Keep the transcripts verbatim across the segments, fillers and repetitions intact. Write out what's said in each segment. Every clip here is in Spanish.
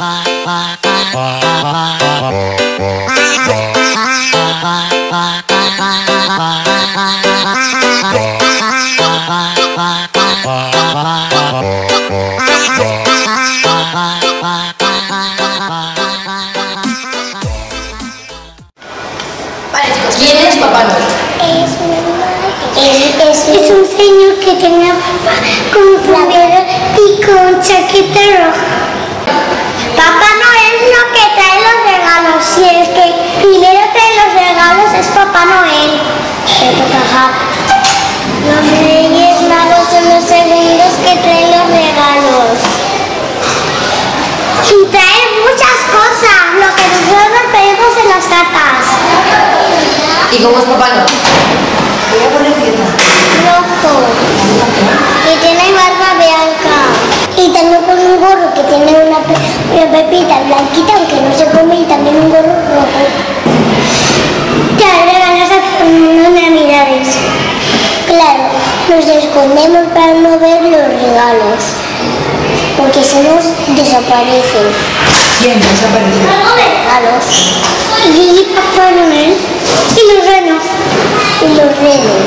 ¿Quién es Papá Noel? Es, es, es un señor que tiene papá con sombrero y con chaqueta roja. Papá Noel es lo que trae los regalos. Si el que primero trae los regalos es Papá Noel. Los Reyes Magos son los segundos que traen los regalos. Y traen muchas cosas, lo que nosotros pedimos en las cartas. ¿Y cómo es Papá Noel? Rojo. Y tiene barba blanca. Y también con un gorro que tiene una, pe una pepita blanquita, aunque no se come, y también un gorro rojo. Te regalas a unas navidades. Claro, nos escondemos para no ver los regalos, porque si nos desaparecen. ¿Quién desaparece? Los regalos. Y Papá Noel. Y los renos. Y los renos.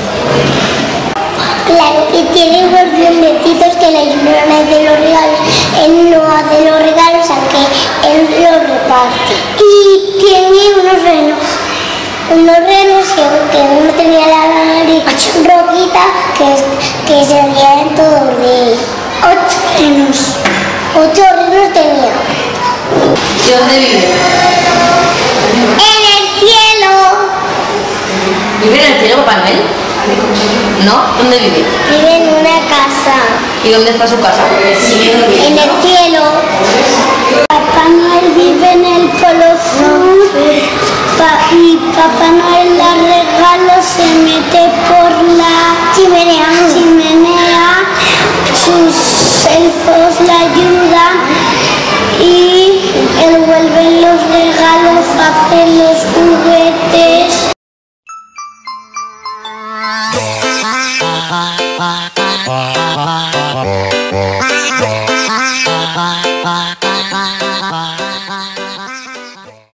Claro, y tiene unos duendecitos que le ayudan a hacer los regalos. Él no hace los regalos, aunque él los reparte. Y tiene unos renos. Unos renos que, que uno tenía la nariz rojita, que, que se veían todos de él. Ocho renos. Ocho renos tenía. ¿Y dónde vive? En el cielo. ¿Vive en el cielo Papá Noel? ¿No? ¿Dónde vive? Vive en una casa. ¿Y dónde está su casa? En el cielo. Papá Noel vive en el Polo Sur. Pa y Papá Noel da regalos, se mete por la chimenea. chimenea. Sus elfos le ayudan y él vuelve los regalos, hace los juguetes. Bye.